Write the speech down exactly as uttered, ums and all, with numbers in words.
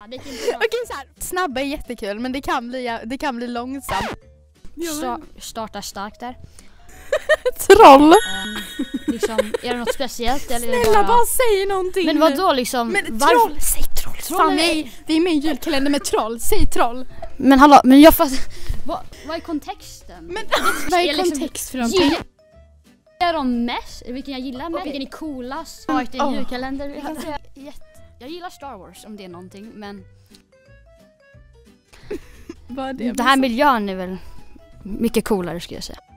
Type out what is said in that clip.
det kan inte Okej, så här. Snabba är jättekul, men det kan bli, det kan bli långsamt. Sta- starta starkt där. Troll! Um, liksom, är det något speciellt? Eller är det Snälla, bara... bara säg någonting. Men vad då liksom? Men varför... troll, säg troll. Troll Fan, är- vi, är, vi är med i en julkalender med troll. Säg troll. Men hallå, men jag fattar... vad, vad är kontexten? Men vad är är liksom- kontext för någonting? Gillar de mest? Vilken jag gillar mest? Okej. Vilken är coolast? Vad är det Åh. en julkalender? Jag kan säga Jag gillar Star Wars om det är någonting, men vad är det. det här miljön är väl mycket coolare skulle jag säga.